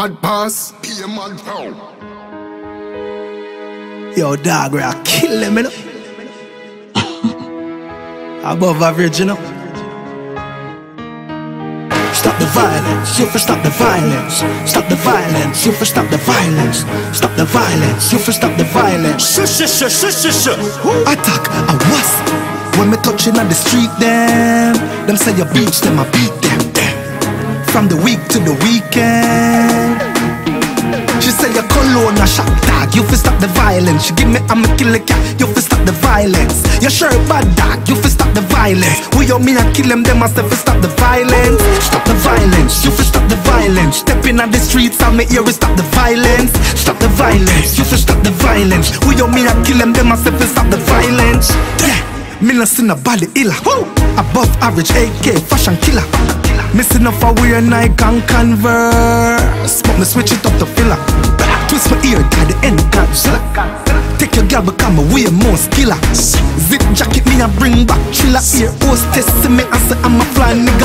Mad pass, be a mad pound. Yo, dog, we are killing me, no? Above average, you know? Stop the violence, you for stop the violence. Stop the violence, you for stop the violence. Stop the violence, you for stop the violence. Attack a wasp. When me touching on the street, them say you beach them, I beat them. From the week to the weekend. She say your cologne a shot dog, you fi stop the violence. She give me I'm a killer cat, you fi stop the violence. Your shirt bad dog, you fi stop the violence. Who you mean I kill them I say fi stop the violence. Stop the violence, you fi stop the violence. Stepping on the streets and me here we stop the violence. Stop the violence, you fi stop the violence. Who you mean I kill them I say fi stop the violence. Yeah, me not see nobody illa. Above average AK fashion killer. Missing off a weird Nike and Converse, but me switch it up to filler. Twist my ear to the end Godzilla. Take your girl become a way more skiller. Zip jacket me and bring back chiller. Ear hostess see me and say I'm a fly nigga.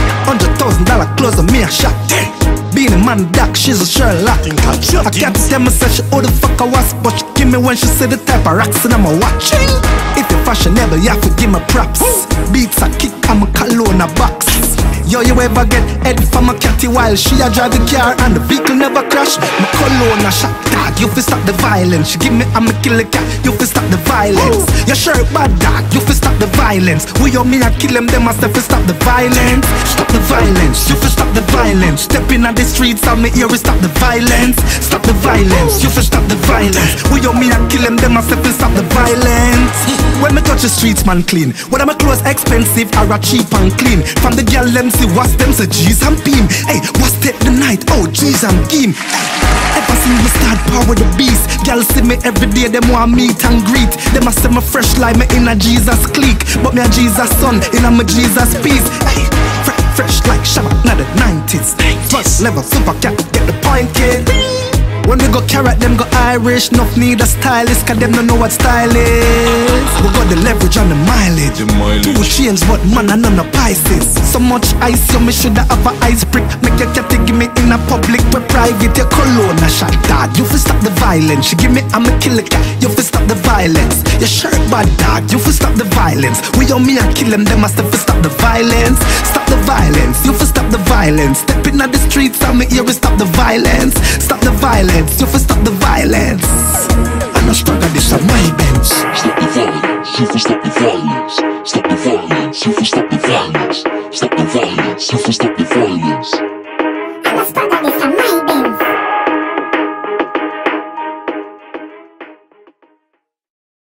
$100,000 clothes on me a shot. Being a man dark, she's a Sherlock. I can't tell me say she who the fuck I was, but she give me when she see the type of rocks and I'm a watching. If you're fashionable, you have to give me props. Beats a kick, I'm a cologne a box. Yo, you ever get head from a catty while she a drive the car and the vehicle never crash? My cologne a shot dog, you fi stop the violence. She give me I'm a killer cat, you fi stop the violence. Your shirt bad dog, you fi stop the violence. Who you mean I kill them I say fi stop the violence. Stop the violence, you fi stop the violence. Stepping on the streets and me here we stop the violence. Stop the violence, you fi stop the violence. Who you mean I kill them I say fi stop the violence. When me touch the streets man clean, whether my clothes expensive or a cheap and clean. From the girl them see what's them say G's and beam. Hey, what's take the night? Oh G's and game. Ever seen me start power the beast? Girl see me every day, them want meet and greet. Them a say me fresh like me in a Jesus clique, but me a Jesus son in a me Jesus peace. Hey, fresh like Shabbat, not the 90s. First level super cat, get the point kid. When we go carrot, them go Irish. Enough need a stylist, cause them don't know what style is. We got the leverage on the mileage. Two chains, but man, I know no Pisces. So much ice, you me shoulda have a ice brick. Make your cat give me in a public, but private. Your cologne a shot dog, you fi stop the violence. She give me I'm a killer cat, you fi stop the violence. Your shirt bad dog, you fi stop the violence. We on me and kill them I still fi stop the violence. Stop the violence, you fi stop the violence. Stepping on the streets, I'm here we stop the violence. Stop the violence. You fi stop the violence. And I struggle this on my bench. Stop the violence, you fi stop the violence. Stop the violence, you fi stop the violence. Stop the violence, you fi stop the violence.